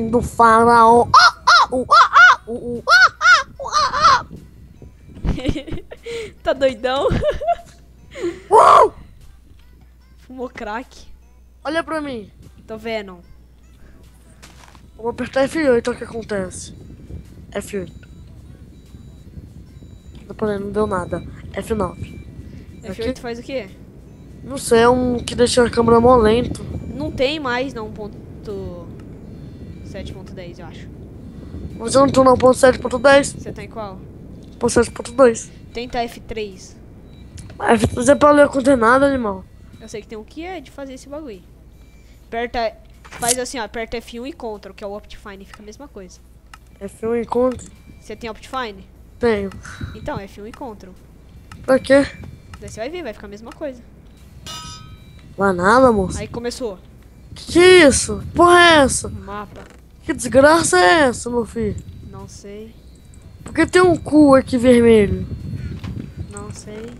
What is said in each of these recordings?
do faraó. Tá doidão? Fumou crack. Olha pra mim. Tô vendo. Vou apertar F8, olha o que acontece. F8. Não deu nada. F9. F8 Aqui? faz o quê? Não sei, é um que deixa a câmera mó lento. Não tem mais não 1.7.10, eu acho. Mas eu não tô no ponto 7.10, Você tá em qual? ponto 7.2. Tenta F3. F3 é pra ler coordenada, animal. Eu sei que tem um que é de fazer esse bagulho. Aperta, faz assim, ó, aperta F1 e Ctrl, que é o Optifine, fica a mesma coisa. F1 encontro? Você tem Optifine? Tenho. Então, F1 e Ctrl. Pra quê? Daí você vai ver, vai ficar a mesma coisa. Vai nada, moço. Aí começou. Que é isso? Porra é essa? Mapa. Que desgraça é essa, meu filho? Não sei. Por que tem um cu aqui vermelho? Não sei.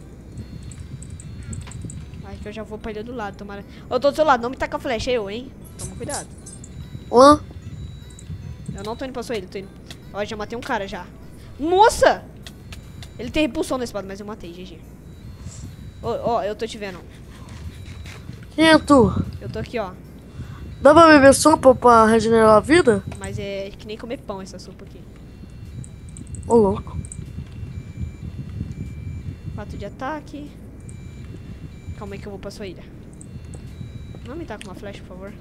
Acho que eu já vou pra ilha do lado, tomara. Eu tô do seu lado, não me taca a flecha, hein? Toma cuidado. Hã? Eu não tô indo pra sua ilha, tô indo. Ó, já matei um cara já. Nossa! Ele tem repulsão na espada, mas eu matei, GG. Ó, eu tô te vendo. Quem é tu? Eu tô aqui, ó. Dá pra beber sopa pra regenerar a vida? Mas é que nem comer pão essa sopa aqui. Ô, louco. 4 de ataque. Calma aí que eu vou pra sua ilha. Não me taca uma flecha, por favor.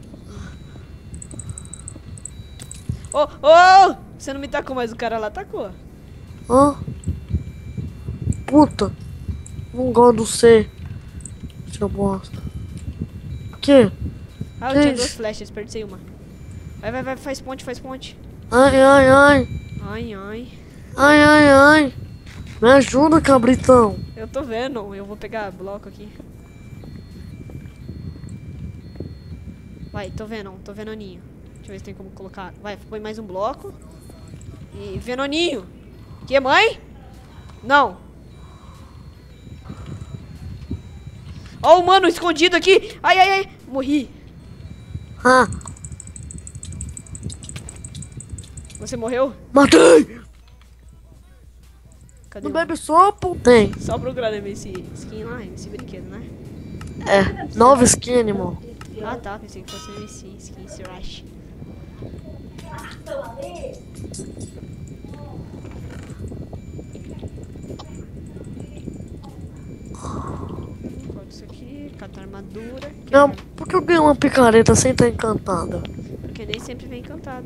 Ô! Você não me tacou, mas o cara lá tacou. Hã? Puta. Não gosto do C. Seu bosta. O quê? Ah, eu Que tinha isso? 2 flechas, desperdicei uma. Vai, faz ponte, faz ponte. Ai, ai, ai. Ai, ai. Ai, ai, ai. Me ajuda, cabritão. Eu tô vendo, eu vou pegar bloco aqui. Vai, tô vendo ninho. Deixa eu ver se tem como colocar. Vai, põe mais um bloco. E venoninho. Que, mãe? Não. Ó o mano escondido aqui. Ai, ai, ai. Morri. Ah, Você morreu? matei. Cadê? Não bebe sopa? Tem. Só procurar nesse skin lá, nesse brinquedo, né? É, nova skin, animal. Ah, tá. Pensei que fosse nesse skin, esse rush. Pode isso aqui. Catar armadura. Não, por que eu ganhei uma picareta sem estar encantada? Porque nem sempre vem encantado.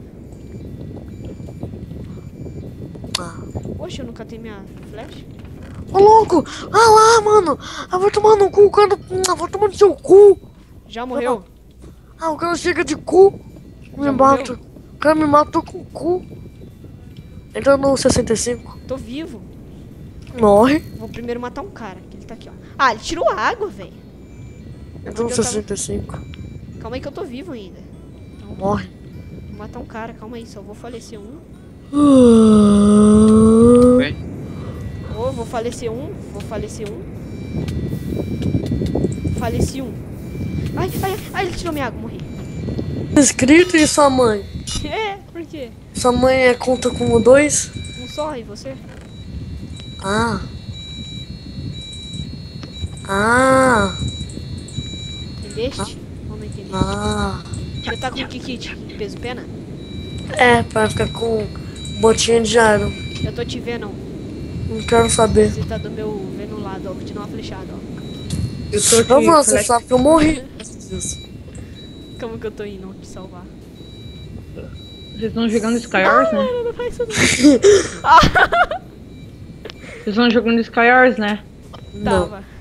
Ah. Oxe, eu nunca tenho minha flecha. Ô, louco! Ah lá, mano! Eu vou tomar no cu, cara. Vou tomar no seu cu! Já morreu? Ah, o cara chega de cu. Me Já mata. morreu? O cara me matou com o cu. Entra no 65. Tô vivo. Morre. Vou primeiro matar um cara, que ele tá aqui, ó. Ah, ele tirou água, velho. Entra no Eu tava- 65. Calma aí que eu tô vivo ainda. Morre. Vou matar um cara, calma aí, só vou falecer um. Oi? Ô, vou falecer um. Faleci um. Ai, ele tirou minha água, morri. Inscrito e sua mãe? É, por quê? Sua mãe é conta como 2? Um só, e você? Ah. Ah. Entendeste? Vamos entender. Ah. Você tá com que kit? Peso pena? É, pra ficar com botinha de aro. Eu tô te vendo. Não quero saber. Você tá do meu vendo lado, ó. Vou te dar uma flechada, ó. Eu tô aqui. Não, você flecha- sabe que eu morri. Como que eu tô indo te salvar? Vocês estão jogando Skywars, né? Não faz isso não. Vocês estão jogando Skywars, né? Não. Tava.